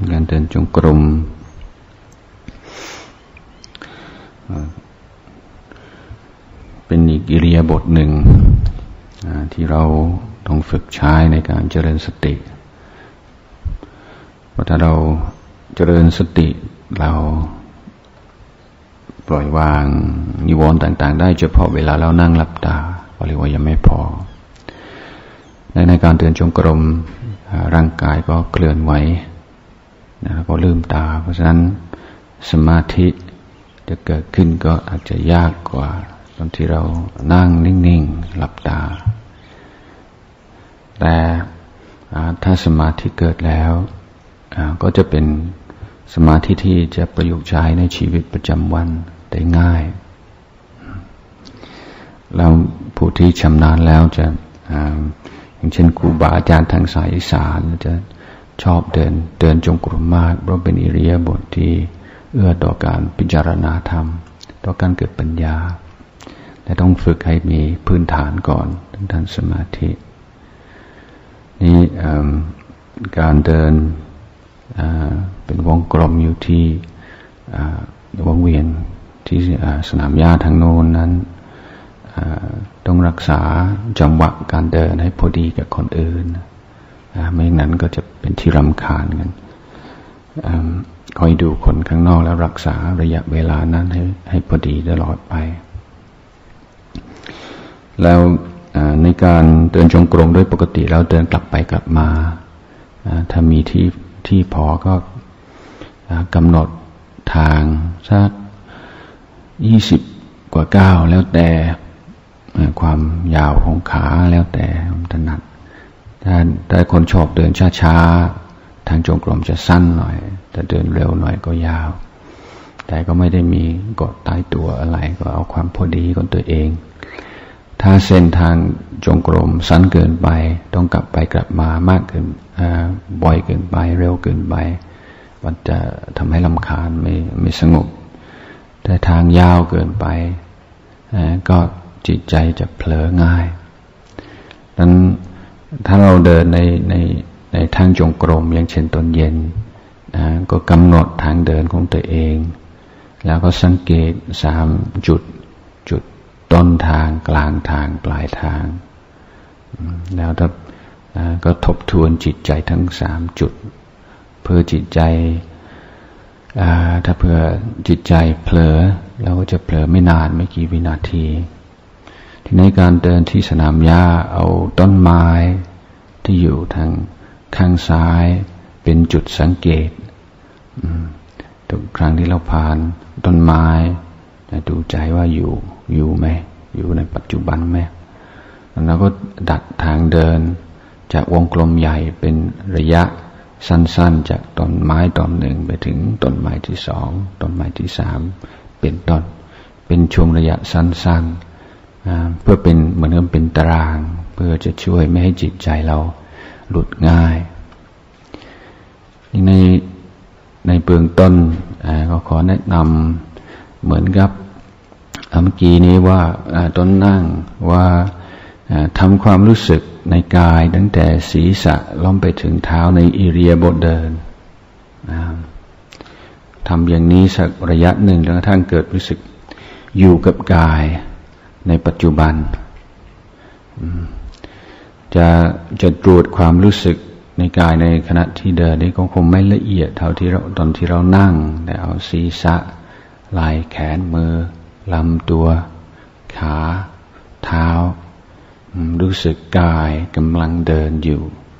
การเดินจงกรมเป็นอีกอิริยาบถหนึ่งที่เราต้องฝึกใช้ในการเจริญสติเพราะถ้าเราเจริญสติเราปล่อยวางนิวรณ์ต่างๆได้เฉพาะเวลาเรานั่งหลับตาก็เรียกว่ายังไม่พอในการเดินจงกรมร่างกายก็เคลื่อนไหวก็ลืมตาเพราะฉะนั้นสมาธิจะเกิดขึ้นก็อาจจะยากกว่าตอนที่เรานั่งนิ่งๆหลับตาแต่ถ้าสมาธิเกิดแล้วก็จะเป็นสมาธิที่จะประยุกต์ใช้ในชีวิตประจำวันได้ง่ายแล้วผู้ที่ชำนาญแล้วจะอย่างเช่นครูบาอาจารย์ทางสายอีสานจะชอบเดินจงกรมมากเพราะเป็นอิริยาบถที่เอื้อต่อการพิจารณาธรรมต่อการเกิดปัญญาแต่ต้องฝึกให้มีพื้นฐานก่อนถึงทางสมาธินี่การเดินเป็นวงกลมอยู่ที่วงเวียนที่สนามหญ้าทางโน้นนั้นต้องรักษาจังหวะการเดินให้พอดีกับคนอื่นไม่นั้นก็จะเป็นที่รำคาญกันคอยดูคนข้างนอกแล้วรักษาระยะเวลานั้นให้พอดีตลอดไปแล้วในการเดินจงกรมโดยปกติแล้วเดินกลับไปกลับมาถ้ามีที่พอก็กำหนดทางสัก20 กว่าก้าวแล้วแต่ความยาวของขาแล้วแต่ถนัดถ้าคนชอบเดินช้าๆทางจงกรมจะสั้นหน่อยแต่เดินเร็วหน่อยก็ยาวแต่ก็ไม่ได้มีกฎตายตัวอะไรก็เอาความพอดีของตัวเองถ้าเส้นทางจงกรมสั้นเกินไปต้องกลับไปกลับมามากเกินบ่อยเกินไปเร็วเกินไปมันจะทำให้รำคาญไม่สงบแต่ทางยาวเกินไปก็จิตใจจะเผลอง่ายนั้นถ้าเราเดินในทางจงกรมอย่างเช่นตอนเย็นก็กำหนดทางเดินของตัวเองแล้วก็สังเกต3 จุดต้นทางกลางทางปลายทางแล้วก็ทบทวนจิตใจทั้ง3 จุดเพื่อจิตใจถ้าเพื่อจิตใจเผลอเราก็จะเผลอไม่นานไม่กี่วินาทีทีในการเดินที่สนามหญ้าเอาต้นไม้ที่อยู่ทางข้างซ้ายเป็นจุดสังเกตทุกครั้งที่เราผ่านต้นไม้ดูใจว่าอยู่ไหมอยู่ในปัจจุบันไหมแล้วก็ดัดทางเดินจากวงกลมใหญ่เป็นระยะสั้นๆจากต้นไม้ต้นหนึ่งไปถึงต้นไม้ที่2ต้นไม้ที่3เป็นต้นเป็นช่วงระยะสั้นๆเพื่อเป็นเหมือนกับเป็นตารางเพื่อจะช่วยไม่ให้จิตใจเราหลุดง่ายในเบื้องต้นก็ขอแนะนำเหมือนกับเมื่อกี้นี้ว่าต้นนั่งว่าทำความรู้สึกในกายตั้งแต่ศีรษะล้อมไปถึงเท้าในอิริยาบถเดินทำอย่างนี้สักระยะหนึ่งจนกระทั่งเกิดรู้สึกอยู่กับกายในปัจจุบันจะตรวจความรู้สึกในกายในขณะที่เดินนี่ก็คงไม่ละเอียดเท่าที่ตอนที่เรานั่งแต่เอาศีรษะไหล่แขนมือลำตัวขาเท้ารู้สึกกายกำลังเดินอยู่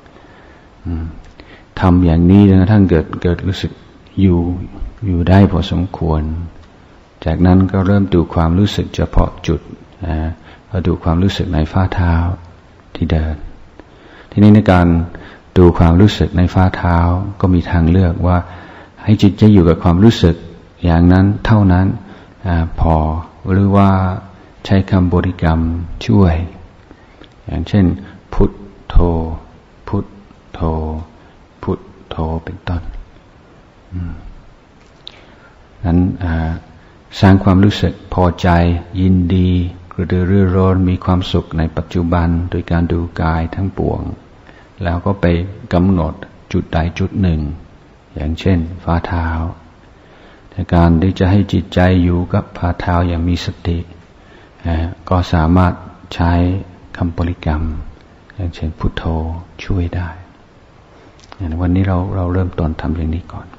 ทำอย่างนี้จนกระทั่งเกิดรู้สึกอยู่ได้พอสมควรจากนั้นก็เริ่มดูความรู้สึกเฉพาะจุดก็ดูความรู้สึกในฝ่าเท้าที่เดินทีนี้ในการดูความรู้สึกในฝ่าเท้าก็มีทางเลือกว่าให้จิตจะอยู่กับความรู้สึกอย่างนั้นเท่านั้นพอหรือว่าใช้คำบริกรรมช่วยอย่างเช่นพุทโธพุทโธพุทโธเป็นต้นนั้นสร้างความรู้สึกพอใจยินดีกระตือรือร้นมีความสุขในปัจจุบันโดยการดูกายทั้งปวงแล้วก็ไปกำหนดจุดใดจุดหนึ่งอย่างเช่นฝ่าเท้าในการที่จะให้จิตใจอยู่กับฝ่าเท้าอย่างมีสติก็สามารถใช้คำบริกรรมอย่างเช่นพุทโธช่วยได้วันนี้เราเริ่มต้นทำอย่างนี้ก่อน